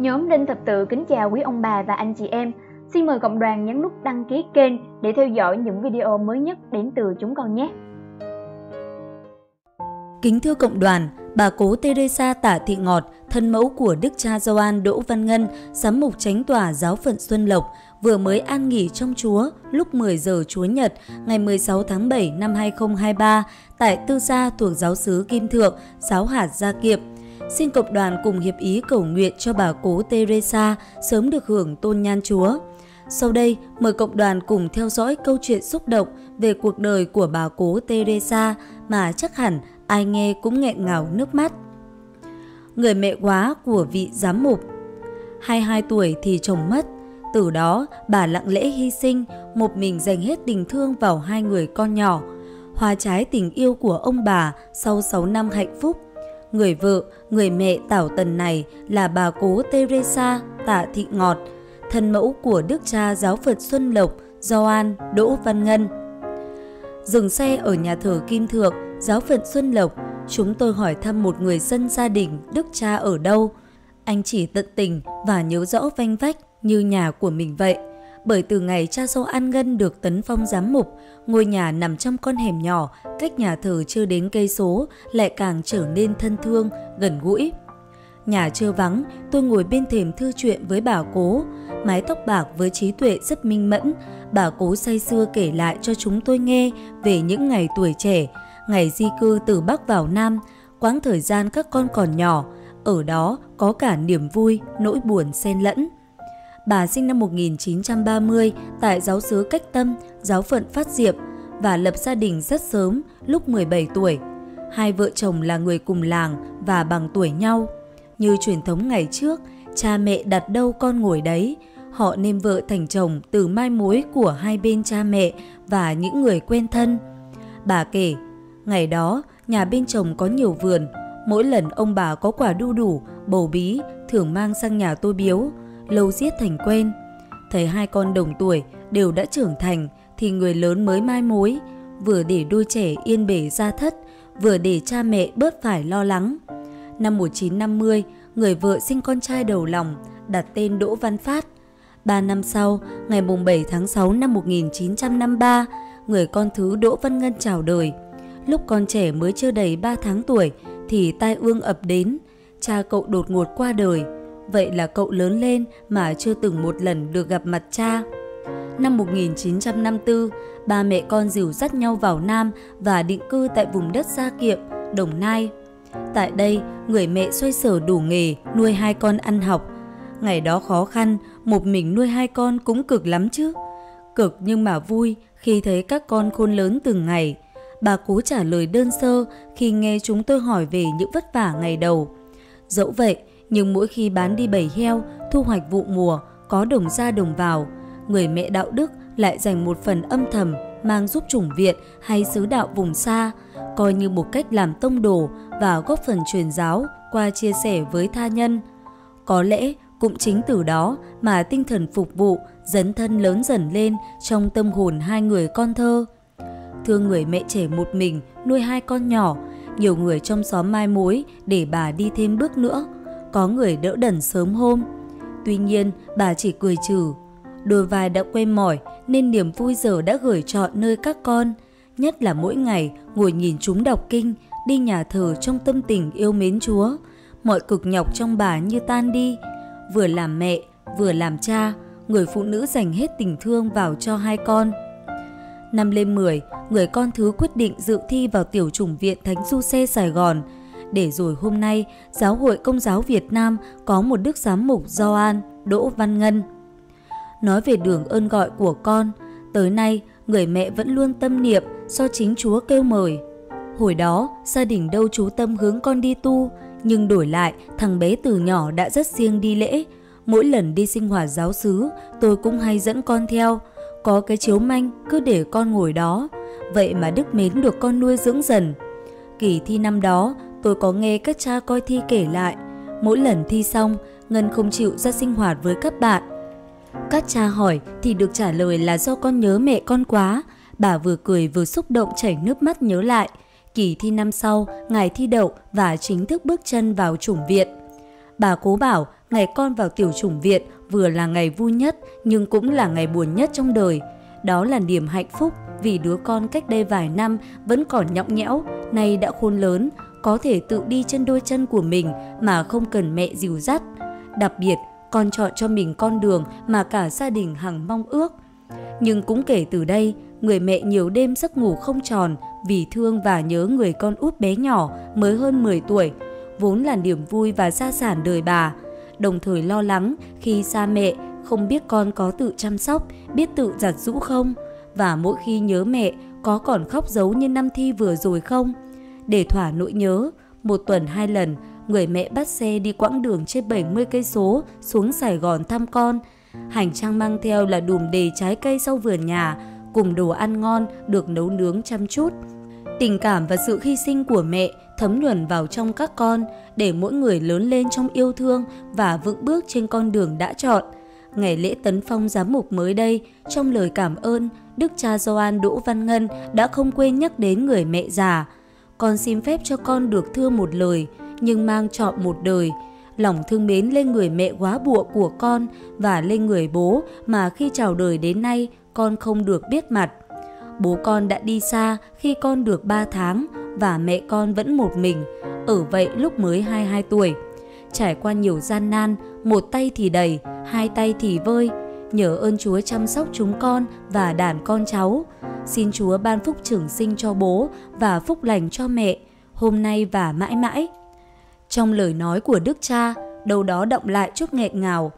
Nhóm Đinh Thập Tự kính chào quý ông bà và anh chị em. Xin mời cộng đoàn nhấn nút đăng ký kênh để theo dõi những video mới nhất đến từ chúng con nhé. Kính thưa cộng đoàn, bà cố Teresa Tạ Thị Ngọt, thân mẫu của Đức cha Gioan Đỗ Văn Ngân, giám mục chánh tòa giáo phận Xuân Lộc, vừa mới an nghỉ trong Chúa lúc 10 giờ Chúa Nhật ngày 16 tháng 7 năm 2023 tại tư gia thuộc giáo xứ Kim Thượng, giáo hạt Gia Kiệm. Xin cộng đoàn cùng hiệp ý cầu nguyện cho bà cố Teresa sớm được hưởng tôn nhan Chúa. Sau đây, mời cộng đoàn cùng theo dõi câu chuyện xúc động về cuộc đời của bà cố Teresa mà chắc hẳn ai nghe cũng nghẹn ngào nước mắt. Người mẹ quá của vị giám mục. 22 tuổi thì chồng mất, từ đó bà lặng lẽ hy sinh, một mình dành hết tình thương vào hai người con nhỏ. Hoa trái tình yêu của ông bà sau 6 năm hạnh phúc. Người vợ, người mẹ tảo tần này là bà cố Teresa Tạ Thị Ngọt, thân mẫu của Đức cha giáo phận Xuân Lộc, Gioan Đỗ Văn Ngân. Dừng xe ở nhà thờ Kim Thượng, giáo phận Xuân Lộc, chúng tôi hỏi thăm một người dân gia đình Đức cha ở đâu. Anh chỉ tận tình và nhớ rõ vanh vách như nhà của mình vậy. Bởi từ ngày cha Gioan Ngân được tấn phong giám mục, ngôi nhà nằm trong con hẻm nhỏ, cách nhà thờ chưa đến cây số, lại càng trở nên thân thương, gần gũi. Nhà trơ vắng, tôi ngồi bên thềm thư chuyện với bà cố, mái tóc bạc với trí tuệ rất minh mẫn. Bà cố say sưa kể lại cho chúng tôi nghe về những ngày tuổi trẻ, ngày di cư từ Bắc vào Nam, quãng thời gian các con còn nhỏ, ở đó có cả niềm vui, nỗi buồn xen lẫn. Bà sinh năm 1930 tại giáo xứ Cách Tâm, giáo phận Phát Diệm và lập gia đình rất sớm, lúc 17 tuổi. Hai vợ chồng là người cùng làng và bằng tuổi nhau. Như truyền thống ngày trước, cha mẹ đặt đâu con ngồi đấy. Họ nêm vợ thành chồng từ mai mối của hai bên cha mẹ và những người quen thân. Bà kể, ngày đó nhà bên chồng có nhiều vườn. Mỗi lần ông bà có quả đu đủ, bầu bí thường mang sang nhà tôi biếu. Lâu riết thành quen. Thấy hai con đồng tuổi đều đã trưởng thành thì người lớn mới mai mối, vừa để đôi trẻ yên bề gia thất, vừa để cha mẹ bớt phải lo lắng. Năm 1950, người vợ sinh con trai đầu lòng, đặt tên Đỗ Văn Phát. 3 năm sau, ngày 7 tháng 6 năm 1953, người con thứ Đỗ Văn Ngân chào đời. Lúc con trẻ mới chưa đầy 3 tháng tuổi thì tai ương ập đến, cha cậu đột ngột qua đời. Vậy là cậu lớn lên mà chưa từng một lần được gặp mặt cha. Năm 1954, ba mẹ con dìu dắt nhau vào Nam và định cư tại vùng đất Gia Kiệm, Đồng Nai. Tại đây, người mẹ xoay sở đủ nghề nuôi hai con ăn học. Ngày đó khó khăn, một mình nuôi hai con cũng cực lắm chứ. Cực nhưng mà vui khi thấy các con khôn lớn từng ngày. Bà cố trả lời đơn sơ khi nghe chúng tôi hỏi về những vất vả ngày đầu. Dẫu vậy, nhưng mỗi khi bán đi bầy heo, thu hoạch vụ mùa, có đồng ra đồng vào, người mẹ đạo đức lại dành một phần âm thầm mang giúp chủng viện hay xứ đạo vùng xa, coi như một cách làm tông đồ và góp phần truyền giáo qua chia sẻ với tha nhân. Có lẽ cũng chính từ đó mà tinh thần phục vụ, dấn thân lớn dần lên trong tâm hồn hai người con thơ. Thương người mẹ trẻ một mình nuôi hai con nhỏ, nhiều người trong xóm mai mối để bà đi thêm bước nữa. Có người đỡ đần sớm hôm. Tuy nhiên, bà chỉ cười trừ. Đôi vai đã quen mỏi nên niềm vui giờ đã gửi trọn nơi các con. Nhất là mỗi ngày ngồi nhìn chúng đọc kinh, đi nhà thờ trong tâm tình yêu mến Chúa. Mọi cực nhọc trong bà như tan đi. Vừa làm mẹ, vừa làm cha, người phụ nữ dành hết tình thương vào cho hai con. Năm lên 10, người con thứ quyết định dự thi vào tiểu chủng viện Thánh Giuse Sài Gòn. Để rồi hôm nay, Giáo hội Công giáo Việt Nam có một đức giám mục Gioan Đỗ Văn Ngân. Nói về đường ơn gọi của con, tới nay người mẹ vẫn luôn tâm niệm do chính Chúa kêu mời. Hồi đó, gia đình đâu chú tâm hướng con đi tu, nhưng đổi lại thằng bé từ nhỏ đã rất siêng đi lễ. Mỗi lần đi sinh hoạt giáo xứ, tôi cũng hay dẫn con theo. Có cái chiếu manh cứ để con ngồi đó. Vậy mà đức mến được con nuôi dưỡng dần. Kỳ thi năm đó, tôi có nghe các cha coi thi kể lại. Mỗi lần thi xong, Ngân không chịu ra sinh hoạt với các bạn. Các cha hỏi thì được trả lời là do con nhớ mẹ con quá. Bà vừa cười vừa xúc động chảy nước mắt nhớ lại. Kỳ thi năm sau, Ngài thi đậu và chính thức bước chân vào chủng viện. Bà cố bảo ngày con vào tiểu chủng viện vừa là ngày vui nhất nhưng cũng là ngày buồn nhất trong đời. Đó là niềm hạnh phúc vì đứa con cách đây vài năm vẫn còn nhõng nhẽo, nay đã khôn lớn, có thể tự đi trên đôi chân của mình mà không cần mẹ dìu dắt. Đặc biệt, con chọn cho mình con đường mà cả gia đình hằng mong ước. Nhưng cũng kể từ đây, người mẹ nhiều đêm giấc ngủ không tròn vì thương và nhớ người con út bé nhỏ mới hơn 10 tuổi, vốn là niềm vui và gia sản đời bà. Đồng thời lo lắng khi xa mẹ, không biết con có tự chăm sóc, biết tự giặt giũ không? Và mỗi khi nhớ mẹ, có còn khóc giấu như năm thi vừa rồi không? Để thỏa nỗi nhớ, 1 tuần 2 lần, người mẹ bắt xe đi quãng đường trên 70 cây số xuống Sài Gòn thăm con. Hành trang mang theo là đùm đề trái cây sau vườn nhà, cùng đồ ăn ngon được nấu nướng chăm chút. Tình cảm và sự hy sinh của mẹ thấm nhuần vào trong các con để mỗi người lớn lên trong yêu thương và vững bước trên con đường đã chọn. Ngày lễ tấn phong giám mục mới đây, trong lời cảm ơn, Đức cha Gioan Đỗ Văn Ngân đã không quên nhắc đến người mẹ già. Con xin phép cho con được thưa một lời, nhưng mang trọn một đời. Lòng thương mến lên người mẹ góa bụa của con và lên người bố mà khi chào đời đến nay con không được biết mặt. Bố con đã đi xa khi con được 3 tháng và mẹ con vẫn một mình, ở vậy lúc mới 22 tuổi. Trải qua nhiều gian nan, một tay thì đầy, 2 tay thì vơi. Nhờ ơn Chúa chăm sóc chúng con và đàn con cháu. Xin Chúa ban phúc trường sinh cho bố và phúc lành cho mẹ, hôm nay và mãi mãi. Trong lời nói của Đức Cha, đâu đó đọng lại chút nghẹn ngào.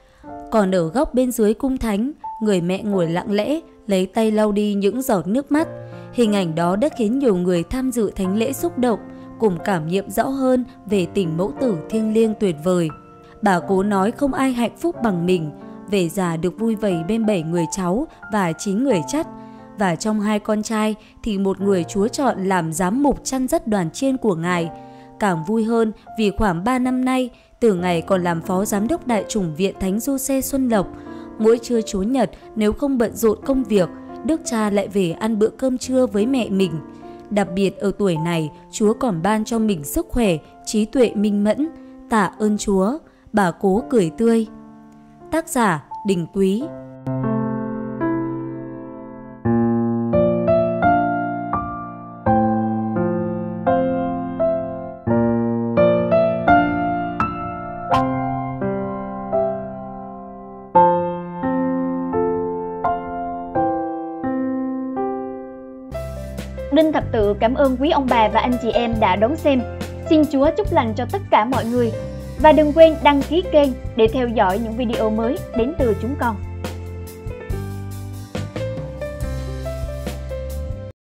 Còn ở góc bên dưới cung thánh, người mẹ ngồi lặng lẽ, lấy tay lau đi những giọt nước mắt. Hình ảnh đó đã khiến nhiều người tham dự thánh lễ xúc động, cùng cảm nghiệm rõ hơn về tình mẫu tử thiêng liêng tuyệt vời. Bà cố nói không ai hạnh phúc bằng mình, về già được vui vầy bên 7 người cháu và 9 người chắt. Và trong 2 con trai thì một người Chúa chọn làm giám mục chăn dắt đoàn chiên của Ngài. Càng vui hơn vì khoảng 3 năm nay, từ ngày còn làm phó giám đốc đại chủng viện Thánh Giuse Xuân Lộc, mỗi trưa Chủ nhật nếu không bận rộn công việc, Đức Cha lại về ăn bữa cơm trưa với mẹ mình. Đặc biệt ở tuổi này, Chúa còn ban cho mình sức khỏe, trí tuệ minh mẫn. Tạ ơn Chúa, bà cố cười tươi. Tác giả Đình Quý. Đinh Thập Tự cảm ơn quý ông bà và anh chị em đã đón xem. Xin Chúa chúc lành cho tất cả mọi người. Và đừng quên đăng ký kênh để theo dõi những video mới đến từ chúng con.